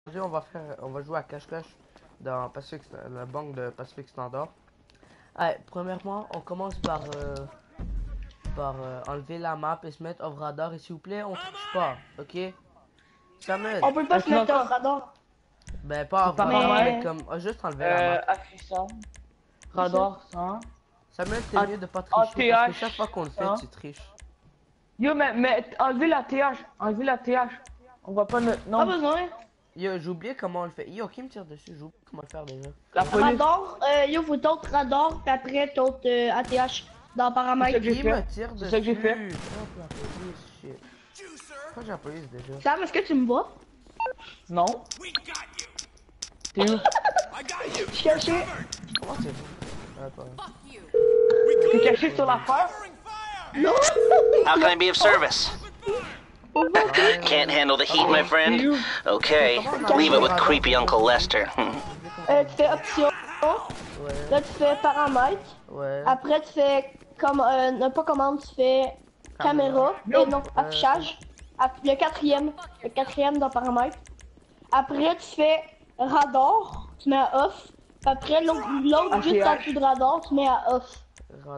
on va jouer à cache-cache dans Pacific, la banque de Pacific Standard. Allez, premièrement, on commence par enlever la map et se mettre off radar. Et s'il vous plaît, on triche pas, ok? Samuel. On peut pas se mettre au radar. Ben, pas off radar, mais comme juste enlever la map. Affichant. Radar 100. Samuel, c'est mieux de pas tricher parce que chaque fois qu'on le fait, tu triches. Yo, mais enlevez la TH. Enlevez la TH. On va pas notre. Non. Pas besoin. Yo, j'ai oublié comment on le fait. Yo, qui me tire dessus? J'ai oublié comment le faire déjà. La police. Radar, yo, faut t'autre radar, puis après t'autre ATH dans paramètres. Qui me tire dessus? C'est ça que j'ai fait. Oh, la police, shit. Pourquoi j'ai la police déjà? Sam, est-ce que tu me vois? Non. T'es où? Je suis caché. Comment c'est fait? Attends. T'es caché sur l'affaire? Non! How can I be of service? Can't handle the heat, my friend? Okay, leave it with creepy Uncle Lester. Tu fais option. Là, tu fais paramètres. Ouais. Après, tu fais comme pas commande, tu fais caméra. Et non, affichage. Le quatrième dans paramètres. Après, tu fais radar, tu mets à off. Puis après, l'autre juste en dessous de radar, tu mets à off. Radar.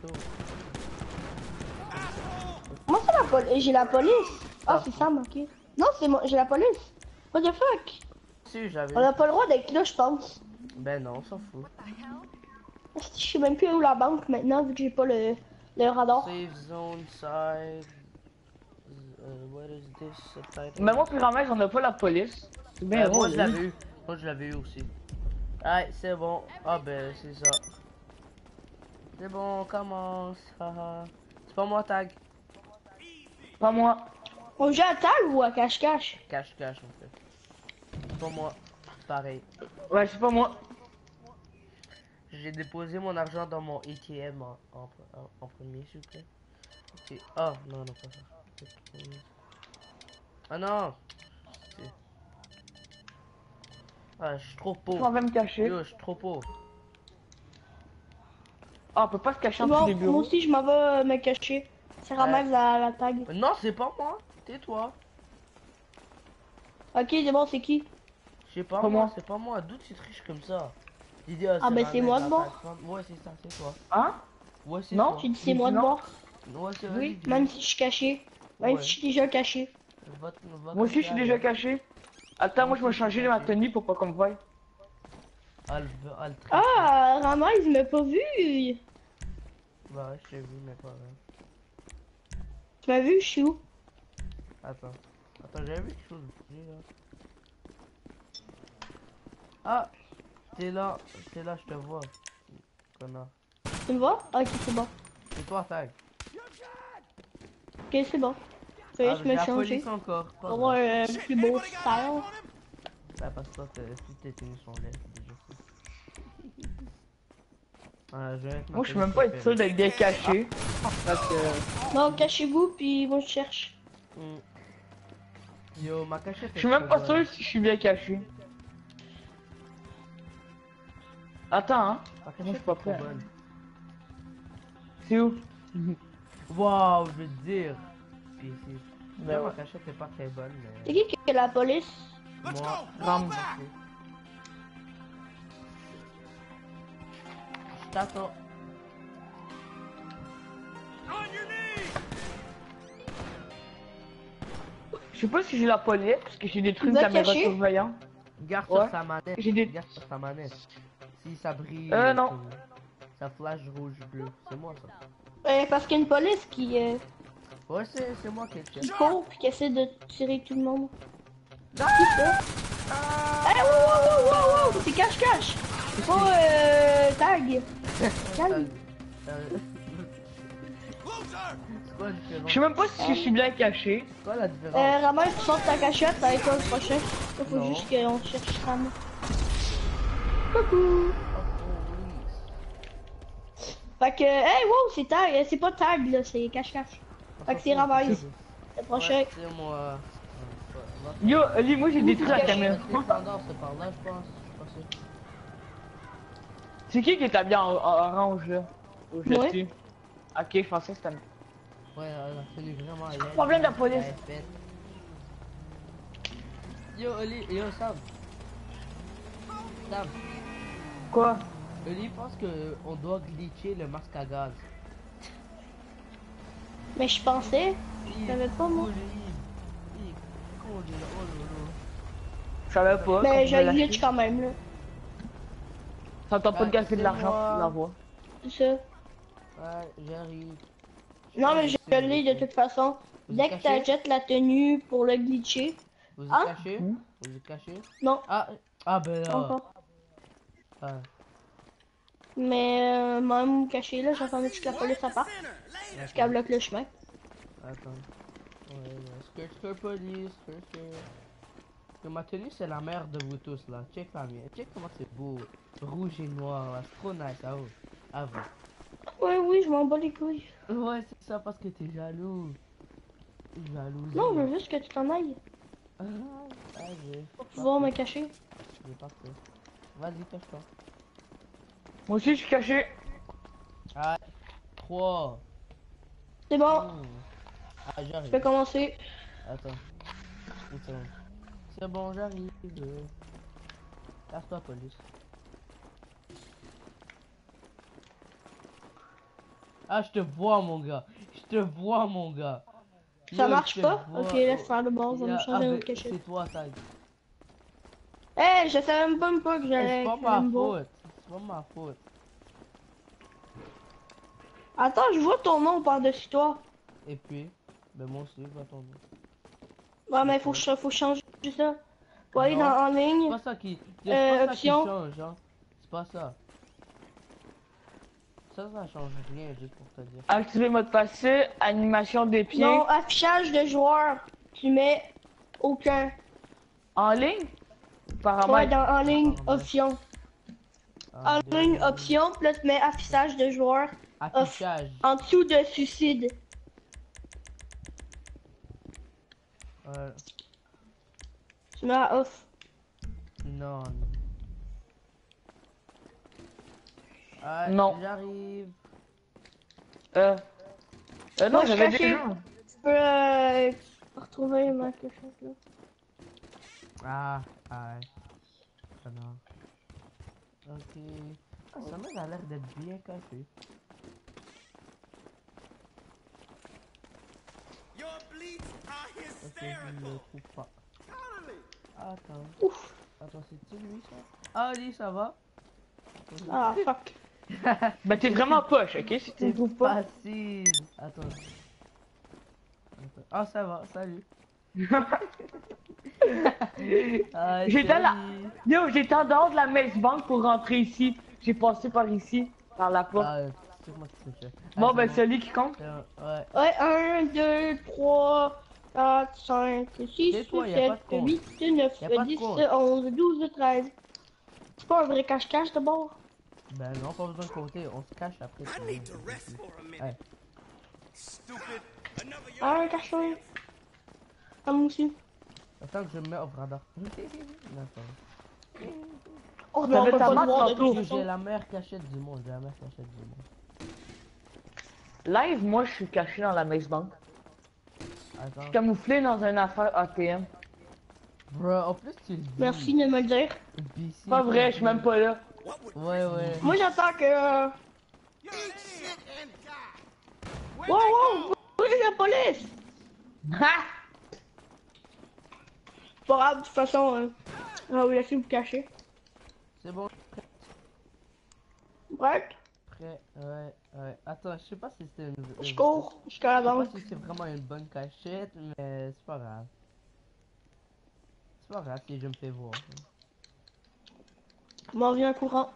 Moi, c'est la police. J'ai la police. Ah, c'est Sam, ok. Non, c'est moi, j'ai la police. What the fuck? Si, j'avais. On a pas le droit d'être là, je pense. Ben non, on s'en fout. Je sais même plus où la banque maintenant, vu que j'ai pas le radar. Save zone side. What is this? Mais moi, plus ramène, on a pas la police. C'est bien moi, drôle, je l'avais eu. Moi, je l'avais eu aussi. Allez, c'est bon. Ah, ben, c'est ça. C'est bon, on commence. Haha. C'est pas moi, tag. Pas moi. On joue à table ou à cache-cache? Cache-cache, en fait. C'est pas moi. Pareil. Ouais, c'est pas moi. J'ai déposé mon argent dans mon ATM en premier, s'il vous plaît. Ok. Ah, non, non, pas ça. Ah non! Ah, je suis trop pauvre. On va me cacher. Yo, je suis trop pauvre. Ah, on peut pas se cacher en Bon, dessous des bureaux. moi aussi, je m'en vais me cacher. C'est ramène la tag. Non, c'est pas moi. Tais-toi. Ok, c'est bon, c'est qui? Je sais pas Pas moi, moi. c'est pas moi. D'où tu triches comme ça? Ah, ben c'est moi de bord. Ouais, c'est ça, c'est toi. Hein? Ouais, c'est Non, toi. J'ai dit c'est moi de Non. bord. Ouais, c'est Oui, Même si je suis caché. Même Ouais. si je suis déjà caché. Moi aussi, je suis déjà caché. Attends, moi, je vais changer ma tenue pour pas qu'on me voie. Ah, Rama, il m'a pas vu. Bah ouais, je t'ai vu, mais pas vrai. Tu m'as vu, je suis où? Attends. Attends, j'avais vu quelque chose de fou, là. Ah! T'es là, je te vois. Connard. Tu me vois? Ok, c'est bon. C'est toi, tag. Ok, c'est bon. Ça y est, Ah, je j'ai me la change. police encore. Pas Pour avoir un plus beau style. Bah, parce que toi, toutes tes tenues sont laides, c'est déjà ça. Moi, je suis même pas être sûr d'être bien caché. Parce que... Non, cachez-vous, puis moi je cherche. Yo, ma cachette. Je suis même pas sûr si je suis bien caché. Attends, hein. Ma Moi, je cachette suis pas est trop prêt. bonne. C'est où? Waouh, je veux te dire. Puis ici. Ben Ma ouais. cachette est pas très bonne, C'est mais. qui est la police? Moi, Ram. Je t'attends. Je sais pas si j'ai la police, parce que j'ai détruit une Vous êtes caméra caché? surveillante. Garde Ouais. sur sa manette. J'ai des- Garde sur sa manette. Si ça brille. Non. Ça flash rouge bleu. C'est moi ça. Parce qu'il y a une police Ouais, c'est moi qui ai le qui chef. court puis qui essaie de tirer tout le monde. Qui ça? Eh, wow! C'est cache-cache! C'est pas tag! Calme! C'est quoi la différence? Je sais même pas si je suis bien caché. C'est quoi la différence? Rama, tu sors ta cachette avec toi le prochain. Là, faut Non. juste qu'on cherche Rama. Coucou! Fait que, hey, wow, c'est tag, c'est pas tag là, c'est cache-cache. Fait que c'est Rama, le prochain. Ouais, c'est moi. Yo, Ali, moi j'ai détruit la caché. caméra. C'est par là, je pense. Je suis pas sûr. C'est qui est habillé en orange là? Au Ouais. dessus. Ok, je pensais que c'était... Ouais, la tenue vraiment laide. Problème de la police. Elle est faite. Yo, Oli, yo, Sam. Sam, Quoi? Oli pense que on doit glitcher le masque à gaz. Mais je pensais. Je savais pas, moi. Je savais pas. Mais qu'on je pouvait l'acheter. glitch quand même, là. Ça tente pas de gaspiller de l'argent moi. pour l'avoir. C'est ça. Ouais, j'arrive. Non, mais je l'ai de toute façon. Vous Dès êtes que caché? t'achètes la tenue pour le glitcher. Vous êtes Hein? caché? Hmm? Vous êtes caché? Non, Ah ben pas là. encore. Ah, Mais même caché là, j'attendais que la police à part. Parce qu'elle bloque le chemin. attends. Ouais, skirt police, skirt. Que ma tenue c'est la mère de vous tous là. Check la mienne. Check comment c'est beau. Rouge et noir là. C'est trop nice à vous. À vous. Ouais, oui, je m'en bats les couilles. Ouais, c'est ça parce que t'es jaloux. T'es jaloux. Non, je veux juste que tu t'en ailles. J'ai Pour pouvoir me cacher. j'ai pas fait. Vas-y, cache-toi. Moi aussi, je suis caché. Ah, 3. C'est bon, Ah, je j'arrive. peux commencer. Attends. Une seconde. C'est bon, j'arrive. Casse-toi, police. Ah, je te vois, mon gars. Je te vois, mon gars. Ça Yo, marche je te pas? vois. Ok, laisse faire le bon, on va me Ah, changer ben, notre cachet. c'est toi, ça. Eh, je savais même pas que j'allais. C'est pas que ma j'allais me voir. faute. C'est pas ma faute. Attends, je vois ton nom par-dessus toi. Et puis, ben moi aussi, je vais attendre. Ouais, mais faut changer ça. Faut aller Non, dans en C'est ligne. pas ça qui, c'est pas ça qui option. change, hein. C'est pas ça. Ça change rien, juste pour te dire. Activer mode passé, animation des pieds. Non, affichage de joueurs. Tu mets aucun. En ligne? Ouais, Paramètres. dans en ligne, Paramètres. option. Ah, En ligne, option, puis là tu mets affichage de joueurs. Affichage. En dessous de suicide. Ouais. Tu mets à off. Non. Ah, Non. J'arrive. Non, Moi, je j'avais suis caché. déjà. Tu peux retrouver ma cachette là. Ah, ouais. Ah non. Ok. Ah, ça m'a l'air d'être bien caché. Ok, je le trouve pas. Attends. Ouf. Attends, c'est-tu lui ça? Ah, lui, ça va? Ah, fuck. Bah, t'es vraiment poche, ok? Si tu me trouves pas. Facile. Attends. Ah, ça va, salut. Ah, J'étais là. salut. Yo, j'étais en dehors de la messe banque pour rentrer ici. J'ai passé par ici, par la porte. Ah, c'est moi qui te fais. Bon, Ah, ben, c'est celui qui compte. bon. Ouais. Ouais, 1, 2, 3, 4, 5, 6, Tais-toi, y a pas 7, de compte. 8, 9, Y a pas de 10, compte. 11, 12, 13. C'est pas un vrai cache-cache d'abord? Ben non, pas besoin de compter, on se cache après. Ouais. Ah, un cache-cache. Ah, moi aussi. Attends que je me mets au radar. D'accord. Oh, Ça non, on fait peut ta pas marque le voir de tantôt. toute J'ai façon. la meilleure cachette du monde, j'ai la meilleure cachette du monde. Live, moi, je suis caché dans la messe banque. Attends. Camouflé dans une affaire ATM. Bro, en plus tu le dis. Merci de me le dire. BC, Pas vrai, je suis même pas là. Ouais. Moi, j'attends que... Wow, la police! Ha! Pas grave, de toute façon, on va vous laisser vous cacher. C'est bon, Bref, prêt. Ouais. Attends, je sais pas si c'était une. je cours jusqu'à la Je sais banque. pas si c'est vraiment une bonne cachette, mais c'est pas grave. C'est pas grave si je me fais voir. Je m'en viens en courant.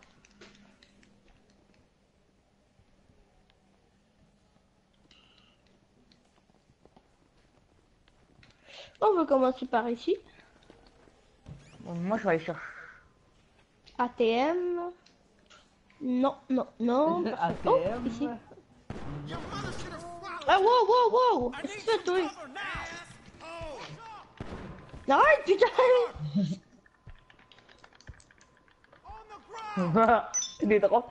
On va commencer par ici. Moi, je vais aller chercher. ATM. Non. Oh, ATM. ici. Ah, wow! Qu'est-ce que tu fais, toi? Arrête, putain! Des drops.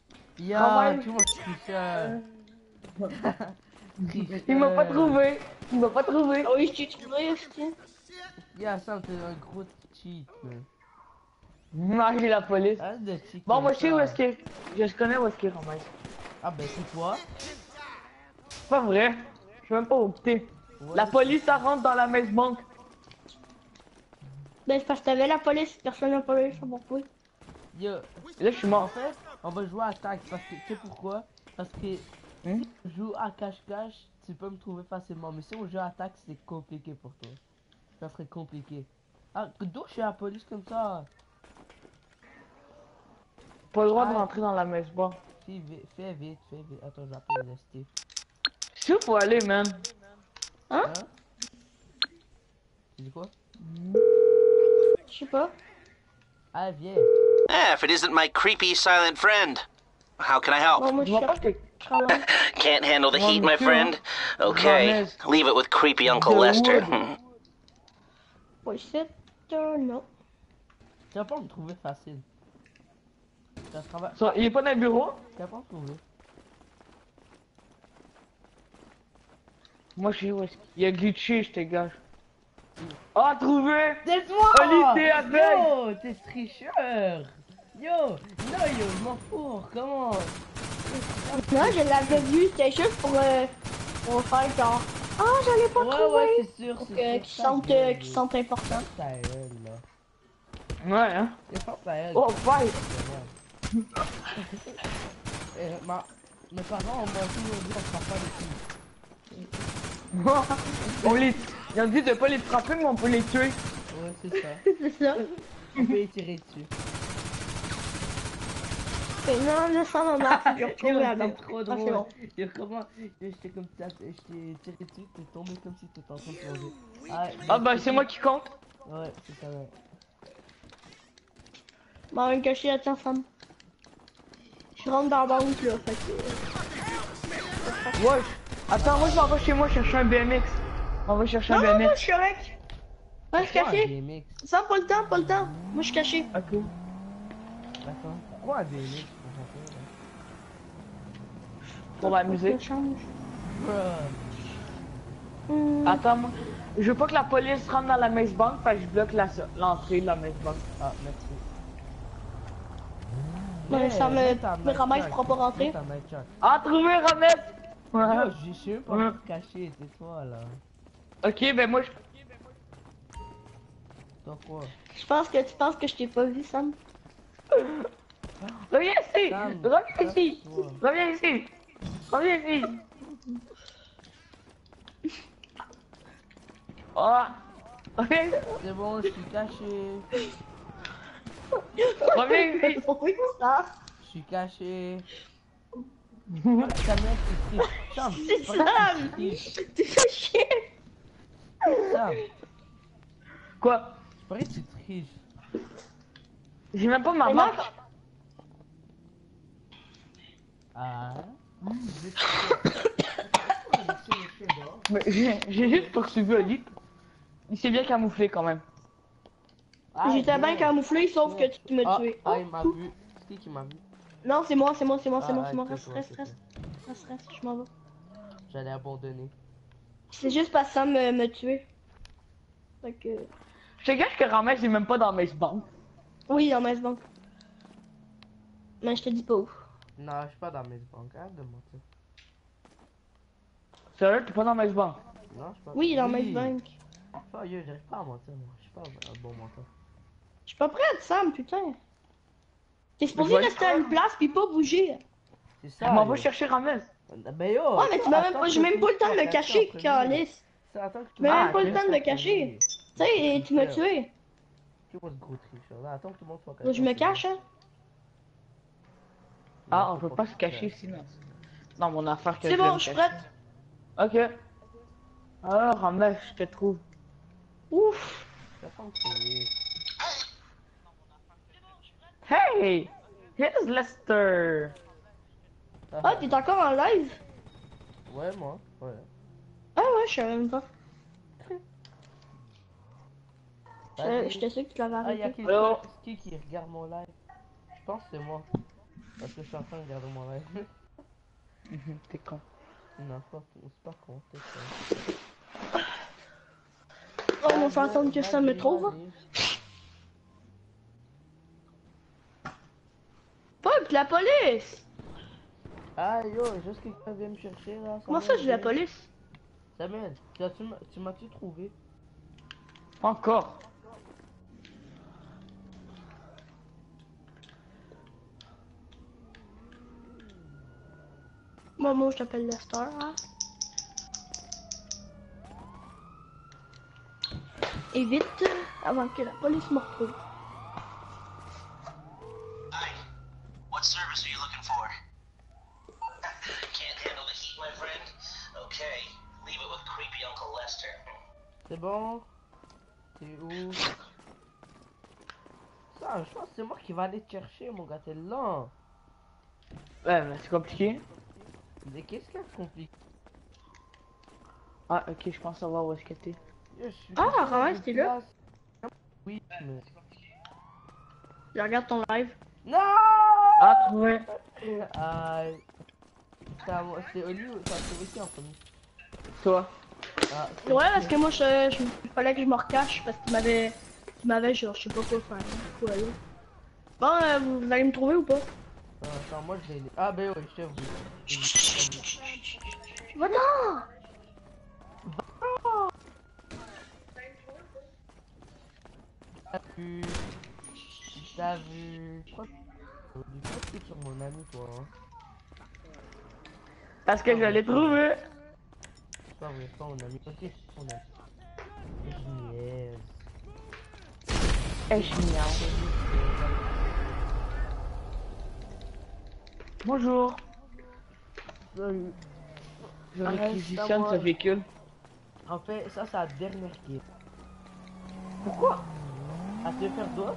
Ya, tu m'as tricheur. Il m'a pas trouvé. Tu m'as pas trouvé. Oui, je t'ai trouvé, hostie. Yeah, Sam, t'es un gros cheat, man. Non, j'ai la police. Arrête de cheat Bon, comme moi, je sais ça. où est-ce que... Je connais où est-ce qu'il est, Romain. Ah, ben, c'est toi. C'est pas vrai. Je sais même pas où t'es. Ouais, La police, ça rentre dans la messe banque. Ben, c'est parce que t'avais la police, personne n'a pas eu ça pour toi. Yo, Et là, je suis en mort. fait, on va jouer à tag parce que, tu sais pourquoi? Parce que Hein? si on joue à cache-cache, tu peux me trouver facilement. Mais si on joue à tag, c'est compliqué pour toi. Ça serait compliqué. Ah, d'où je suis à la police comme ça? Pas le droit de Ah. rentrer dans la messe banque. Fais vite, fais vite, fais vite. Attends, j'appelle le Steve. Je sais où faut aller, man. Hein? Hein? Tu dis quoi? Je sais pas. Ah, viens. Ah, if it isn't my creepy silent friend. How can I help? Bon, moi, Je je vois pas cherche que... travail. Can't handle the heat, my monsieur. friend? Okay, Gomez. leave it with creepy Uncle The Lester. Wood. Pas ici. Non. Tu vas pas me trouver facile. Tu vas travailler. Ça, il est pas dans le bureau? Tu vas pas me trouver. Moi, je sais où est-ce qu'il... Il a glitché, je te gage. Ah, trouvé! Laisse-moi! Oli, t'es avec! Yo, t'es tricheur! Yo! Non, yo, je m'en fous, comment? Non, je l'avais vu, c'était juste pour faire genre. Ah, j'allais pas Ouais, trouver. ouais, c'est sûr, Pour c'est que- sûr. qu'ils sentent importants. Ta gueule, là. Ouais, hein? C'est pas ta gueule. Oh, fight! Mes parents ont toujours dit on fera pas les filles. On les... Ils ont dit de pas les frapper, mais on peut les tuer. Ouais, c'est ça. C'est ça. On peut les tirer dessus. Mais non, là, ça m'a marqué, je retrouve la C'est dent. trop Ah, drôle. c'est bon. Yo, comment? J'étais comme ça, je t'ai tiré dessus, t'es tombé comme si t'étais en train de plonger. Ah, bah, c'est moi qui compte. Ouais, c'est ça, ouais. Bon, on va me cacher, attends, Sam. Je rentre dans la banque, là, fait que... Ouais. Attends, moi, je m'en vais chez moi chercher un BMX. On va chercher un Non, non, BMX. je suis correct. Ouais, je suis Pourquoi un caché. BMX? Ça, pas le temps, pas le temps. Moi, je suis caché. Ok. D'accord. Pourquoi un BMX? Pour m'amuser. Je change. Bruh. Attends, moi. Je veux pas que la police rentre dans la messe banque, fait que je bloque l'entrée de la messe banque. Ah, merci. Ouais, ça Mets ta me ramasse, je pourra pas rentrer. Mets ta nightshot. Ah, trouvé, Ramette! Yo, Ouais. je sais même pas Ouais. où te cacher, c'est toi là. Ok, ben moi, je... Toi quoi? Je pense que tu penses que je t'ai pas vu, Sam. Reviens ici! Sam, Reviens ici! casse-toi. Reviens ici! Reviens ici! Oh! Reviens! C'est bon, je suis caché. Reviens ici! Oui, ça. Je suis caché. Samuel, tu triches. Sam, C'est pourquoi Sam. tu triches? Tu fais chier. Sam, Quoi? c'est pareil que tu triches. J'ai même pas ma Mais non, marque! Ah. Mais j'ai juste poursuivi Oli. Il s'est bien camouflé quand même. j'étais bien camouflé, sauf que tu me Ah, tuais. ah, il m'a vu. C'est qui m'a vu? Non, c'est moi, c'est moi, c'est moi, c'est Ah, moi, c'est moi. ok, Reste, toi, reste, c'est reste. Reste, reste, je m'en vais. J'allais abandonner. C'est juste parce que Sam me tuait. Fait que... Je te gâche que Ramès il est même pas dans mes banques. Oui, dans ma banque. Mais je te dis pas où. Non, je suis pas dans mes banques, arrête de mentir. Sérieux, t'es pas dans mes banques? Non, je suis pas. Oui, dans ma banque. Oh, yo, j'arrive pas à mentir, moi. Je suis pas un bon menteur. Je suis pas prête, Sam, putain. T'es supposé je vais- rester à une place pis pas bouger. C'est Je ça. m'en yo. vais chercher Ramès. Ben yo! Ouais, mais tu m'as même attends pas, que j'ai même pas le temps de me tu cacher, fasses calice. C'est attends que tu Tu m'as Ah, même pas le ok. temps de me cacher. Tu sais, tu m'as tué. C'est moi ce gros tricheur là. Attends que tout le monde soit Moi, je me cache, hein. Ah, on peut pas se cacher ici, non. Non, mon affaire que C'est je vais bon, me je suis cacher. prête. Ok. Alors, Ramès, je te trouve. Ouf. Attends que tu Hey! Here's Lester! Ah, t'es encore en live? Ouais, moi. Ouais. Ah ouais, je savais même pas. Vas-y. J'étais sûr que tu l'avais Ah, y'a arrêté. Allô? qui regarde mon live? Je pense que c'est moi. Parce que je suis en train de regarder mon live. T'es con. Non, c'est pas con, c'est con. On va attendre que ça me trouve. Fuck, la police! Ah yo, juste quelqu'un vient me chercher là. Comment ça, j'ai la police? Samuel, tu m'as-tu trouvé? Encore. Moi, je t'appelle Lester, hein? Et vite, avant que la police me retrouve. Hi. What service are you looking for? Can't handle the heat, my friend? Okay. Leave it with creepy Uncle Lester. C'est bon? T'es où? Ça, je pense que c'est moi qui va aller te chercher, mon gars, t'es lent. Ouais, mais c'est compliqué. Mais qu'est-ce qu'il y a de compliqué? Ah, ok, je pense savoir où est-ce que t'es. Yo, je suis Ah, sur vraiment, une c'était là? place. Oui, mais... Je regarde ton live. Non! Ah, ouais. Aïe. C'est Oli ou c'est aussi en premier? Toi. Ah, Ouais, parce que moi, je fallait que je me recache parce qu'il m'avait genre, je sais pas quoi faire. Quoi, là. Bon, vous allez me trouver ou pas? Attends, moi je vais... Ah, ben oui, je t'ai vu. Va-t'en! T'as vu... T'as vu... Pourquoi tu es sur mon ami, toi, hein? Parce que je l'ai trouvé. C'est pas vrai, c'est pas mon ami. Ok, mon ami. Je niaise. Eh, je suis mignon. Bonjour. Salut. Je Arrête, réquisitionne c'est à ce moi. véhicule. En fait, ça, c'est la dernière game. Pourquoi? Ah, tu veux faire d'autres?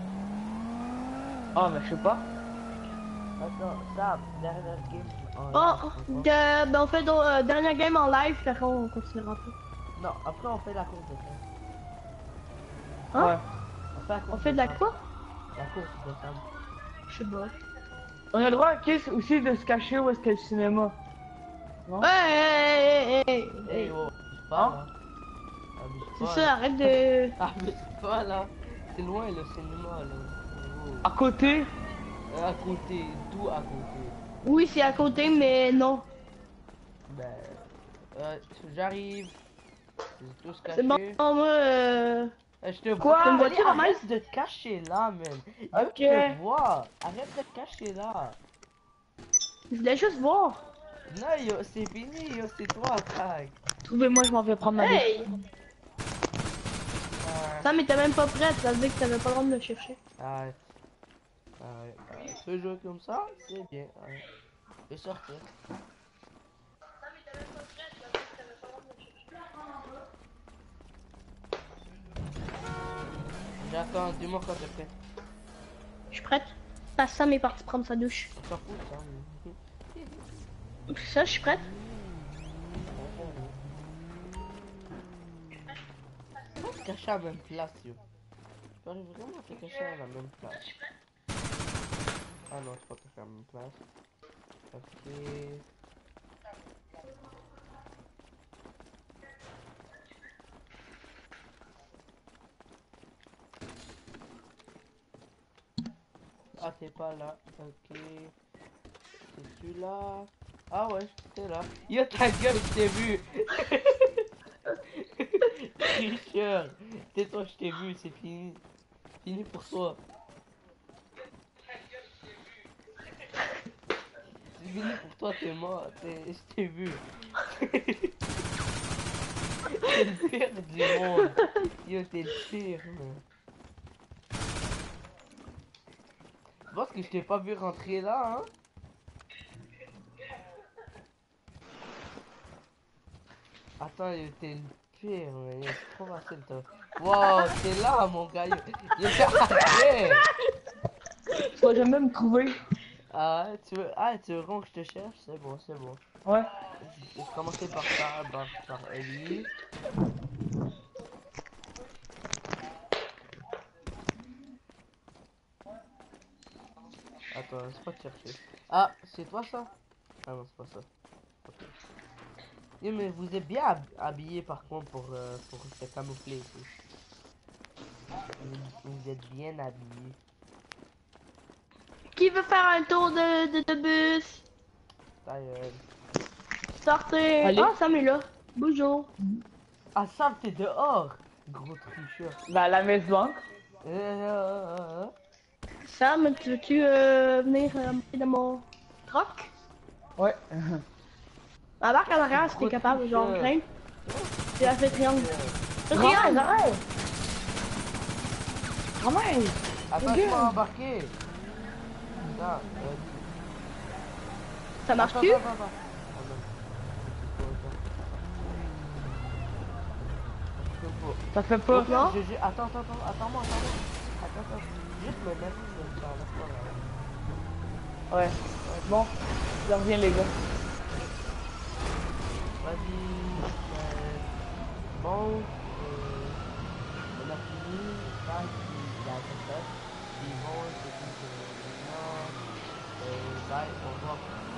Ah, mais je sais pas. Attends, ça, dernière game. Oh, ben on fait dernière game en live, puis après on continuera après. Non, après on fait la course de sable. Hein? Ouais. On fait de la quoi? La course de sable. Je sais pas. On a le droit aussi de se cacher où est-ce que le cinéma. Non? Hey, Hey, oh, abuse pas Hein? là. Abuse C'est pas, ça, là. arrête de... Abuse pas là. C'est loin le cinéma là. Oh. À côté? À côté, tout à côté. Oui, c'est à côté, mais non. Ben, j'arrive. C'est tous C'est bon, caché. moi, Je te Quoi? vois. C'est une Allez, voiture, arrête de te cacher là, man. Yo, Ok. je te vois. Arrête de te cacher là. je voulais juste voir. Non, yo, c'est fini, yo, c'est toi, tag. Trouvez-moi, je m'en vais prendre ma douche. Hey! Ça, mais t'es même pas prête, ça veut dire que t'avais pas le droit de me chercher. Arrête. Arrête. Tu veux jouer comme ça? C'est bien. Arrête. Je vais sortir. J'attends, dis-moi quand t'es prêt. Je suis prête. Passe Sam est parti prendre sa douche. On s'en fout, ça. Ça, je suis prête. Pourquoi te cacher à la même place, yo? Tu peux vraiment te cacher à la même place. Ah non, c'est pas te cacher à la même place. Ok. Ah, t'es pas là. Ok. C'est celui-là. Ah ouais, t'es là. Yo, ta gueule, je t'ai vu. Tricheur. Tais-toi, je t'ai vu, c'est fini. Fini pour toi. C'est fini pour toi, t'es mort. Je t'ai vu. T'es le pire du monde. Yo, t'es le pire, man. Tu penses que je t'ai pas vu rentrer là, hein? Attends, yo, t'es le pire, man. Yo, c'est trop facile, toi. Wow, t'es là, mon gars. Yo, arrête. Tu vas jamais me trouver. Ah, tu veux vraiment que je te cherche? C'est bon, c'est bon. Ouais. Je vais commencer par ça, par Ellie. Attends, laisse pas te chercher. Ah, c'est toi ça? Ah non, c'est pas ça. Ok. Yeah, mais vous êtes bien habillé par contre pour se camoufler ici. Vous êtes bien habillé. Qui veut faire un tour de bus? Ta gueule. Sortez. Allez. Ah, Sam est là. Bonjour. Ah, Sam, t'es dehors! Gros tricheur. Bah, la messe banque. Sam, tu veux-tu venir monter dans mon truck? Ouais. Embarque en arrière si t'es capable, genre grimpe. Tu as fait triangle. Le triangle! Arrête! Ramène! Attends, je vais embarquer. Attends, Ça marche-tu? attends. Ah non. Je peux pas. Ça fait pas. Non? Attends-moi. Attends. Juste me mettre dans la forêt. Ouais. Bon, je reviens les gars. Vas-y. Bon. On a fini. Tac. La recette. Ils vont. C'est tout. Bye. Au revoir.